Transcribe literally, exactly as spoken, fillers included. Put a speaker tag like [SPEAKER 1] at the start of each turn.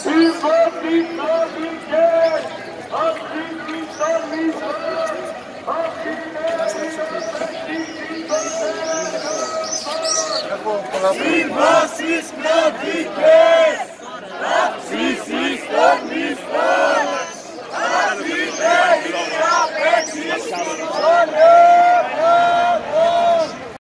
[SPEAKER 1] Συμβάσεις κρατικές, αυξήσεις των μισθών, αυτή είναι η απέξιση όλες.